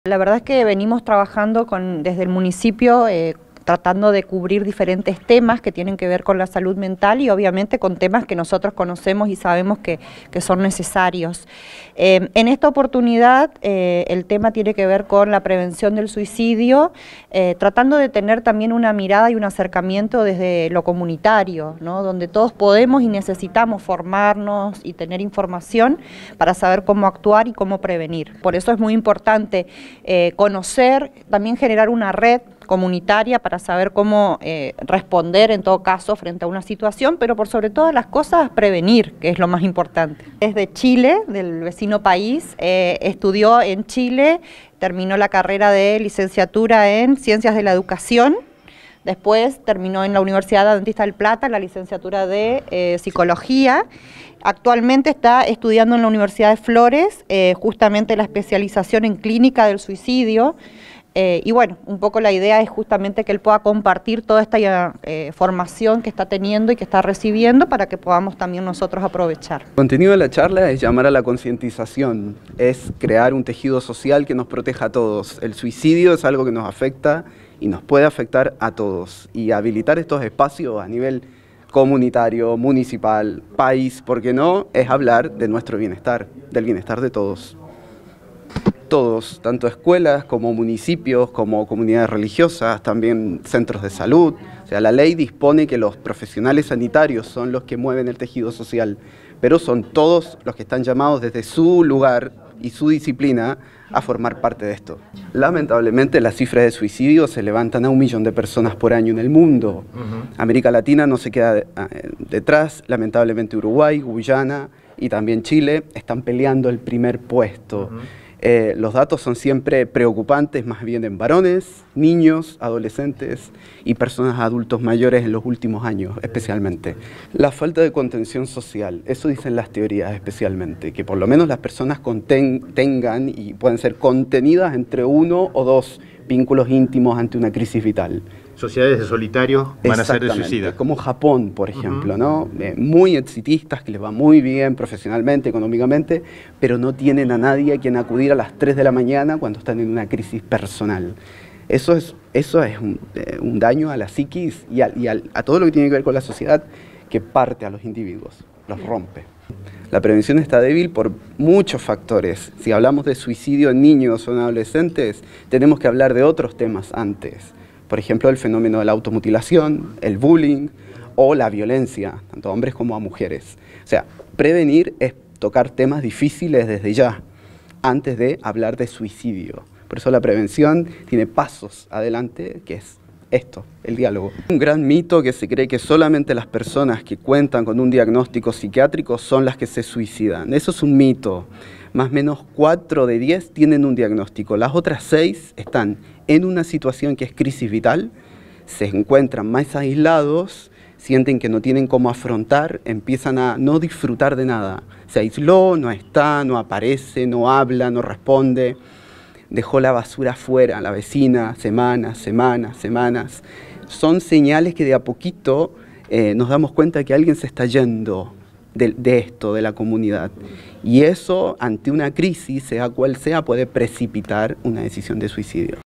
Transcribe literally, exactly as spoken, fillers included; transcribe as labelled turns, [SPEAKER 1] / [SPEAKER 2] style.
[SPEAKER 1] La verdad es que venimos trabajando con, desde el municipio eh, tratando de cubrir diferentes temas que tienen que ver con la salud mental y obviamente con temas que nosotros conocemos y sabemos que, que son necesarios. Eh, en esta oportunidad eh, el tema tiene que ver con la prevención del suicidio, eh, tratando de tener también una mirada y un acercamiento desde lo comunitario, ¿no? Donde todos podemos y necesitamos formarnos y tener información para saber cómo actuar y cómo prevenir. Por eso es muy importante eh, conocer, también generar una red comunitaria para saber cómo eh, responder en todo caso frente a una situación, pero por sobre todas las cosas prevenir, que es lo más importante. Desde Chile, del vecino país, eh, estudió en Chile, terminó la carrera de licenciatura en Ciencias de la Educación, después terminó en la Universidad Adventista del Plata la licenciatura de eh, Psicología. Actualmente está estudiando en la Universidad de Flores, eh, justamente la especialización en clínica del suicidio. Eh, y bueno, un poco la idea es justamente que él pueda compartir toda esta eh, formación que está teniendo y que está recibiendo para que podamos también nosotros aprovechar.
[SPEAKER 2] El contenido de la charla es llamar a la concientización, es crear un tejido social que nos proteja a todos. El suicidio es algo que nos afecta y nos puede afectar a todos. Y habilitar estos espacios a nivel comunitario, municipal, país, ¿por qué no?, es hablar de nuestro bienestar, del bienestar de todos. Todos, tanto escuelas como municipios, como comunidades religiosas, también centros de salud. O sea, la ley dispone que los profesionales sanitarios son los que mueven el tejido social, pero son todos los que están llamados desde su lugar y su disciplina a formar parte de esto. Lamentablemente las cifras de suicidio se levantan a un millón de personas por año en el mundo. Uh-huh. América Latina no se queda detrás, lamentablemente Uruguay, Guyana y también Chile están peleando el primer puesto. Uh-huh. Eh, los datos son siempre preocupantes, más bien en varones, niños, adolescentes y personas adultos mayores en los últimos años especialmente. La falta de contención social, eso dicen las teorías especialmente, que por lo menos las personas conten, tengan y pueden ser contenidas entre uno o dos vínculos íntimos ante una crisis vital.
[SPEAKER 3] Sociedades de solitarios van a ser de suicidas.
[SPEAKER 2] Como Japón, por ejemplo, uh-huh. ¿no? Eh, muy exitistas, que les va muy bien profesionalmente, económicamente, pero no tienen a nadie a quien acudir a las tres de la mañana cuando están en una crisis personal. Eso es, eso es un, eh, un daño a la psiquis y, a, y a, a todo lo que tiene que ver con la sociedad que parte a los individuos, los rompe. La prevención está débil por muchos factores. Si hablamos de suicidio en niños o en adolescentes, tenemos que hablar de otros temas antes. Por ejemplo, el fenómeno de la automutilación, el bullying o la violencia, tanto a hombres como a mujeres. O sea, prevenir es tocar temas difíciles desde ya, antes de hablar de suicidio. Por eso la prevención tiene pasos adelante, que es esto, el diálogo. Un gran mito que se cree que solamente las personas que cuentan con un diagnóstico psiquiátrico son las que se suicidan. Eso es un mito. Más o menos cuatro de diez tienen un diagnóstico. Las otras seis están en una situación que es crisis vital, se encuentran más aislados, sienten que no tienen cómo afrontar, empiezan a no disfrutar de nada. Se aisló, no está, no aparece, no habla, no responde. Dejó la basura afuera, la vecina, semanas, semanas, semanas. Son señales que de a poquito eh, nos damos cuenta que alguien se está yendo de, de esto, de la comunidad. Y eso, ante una crisis, sea cual sea, puede precipitar una decisión de suicidio.